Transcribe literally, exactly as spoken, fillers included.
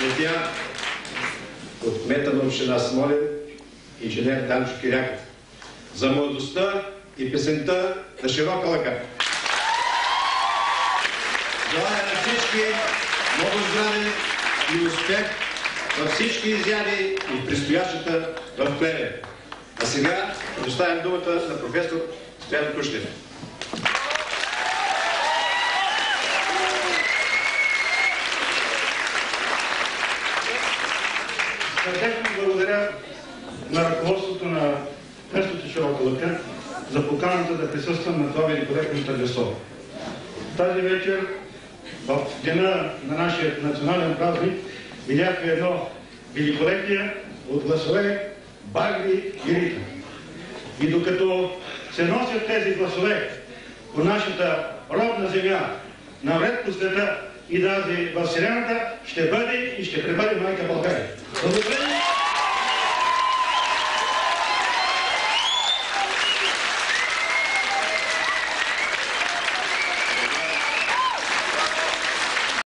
Светия от кмета на община Смолян, инженер Данчо Киряков, за младостта и песента на широка лъка. Желая на всички много здраве и успех във всички изяви и предстоящата в Плевен. А сега предоставям думата на професор Стоян Кушлев. Сърдечно благодаря на ръководството на местото Широка лъка за поканата да присъствам на това великолепно тържество. Тази вечер, в деня на нашия национален празник, видях едно великолепие от гласове, барви и ритъм. И докато се носят тези гласове по нашата родна земя, навред по света и даже в Вселената, ще бъде и ще пребъде майка България. Благодаря!